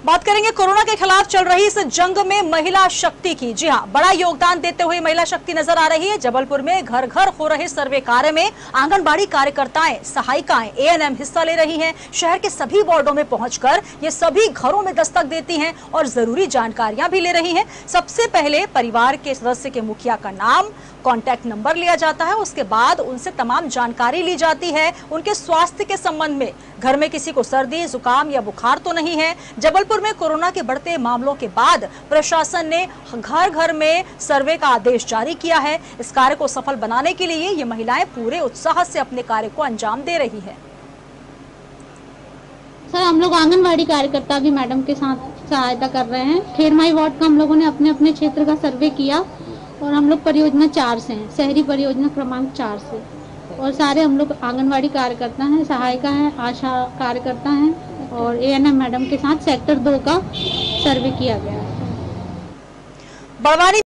बात करेंगे कोरोना के खिलाफ चल रही इस जंग में महिला शक्ति की। जी हां, बड़ा योगदान देते हुए महिला शक्ति नजर आ रही है। जबलपुर में घर घर हो रहे सर्वे कार्य में आंगनबाड़ी कार्यकर्ताएं, सहायिकाएं, एएनएम हिस्सा ले रही हैं। शहर के सभी वार्डों में पहुंचकर ये सभी घरों में दस्तक देती हैं और जरूरी जानकारियां भी ले रही हैं। सबसे पहले परिवार के सदस्य के मुखिया का नाम, कॉन्टैक्ट नंबर लिया जाता है। उसके बाद उनसे तमाम जानकारी ली जाती है उनके स्वास्थ्य के संबंध में। घर में किसी को सर्दी, जुकाम या बुखार तो नहीं है। जबलपुर में कोरोना के बढ़ते मामलों के बाद प्रशासन ने घर घर में सर्वे का आदेश जारी किया है। इस कार्य को सफल बनाने के लिए ये महिलाएं पूरे उत्साह से अपने कार्य को अंजाम दे रही है। सर, हम लोग आंगनवाड़ी कार्यकर्ता भी मैडम के साथ सहायता कर रहे हैं। खेरमाई वार्ड का हम लोगों ने अपने अपने क्षेत्र का सर्वे किया और हम लोग परियोजना 4 से हैं, शहरी परियोजना क्रमांक 4 से, और सारे हम लोग आंगनवाड़ी कार्यकर्ता हैं, सहायिका हैं, आशा कार्यकर्ता हैं और एएनएम मैडम के साथ सेक्टर 2 का सर्वे किया गया है। बड़वानी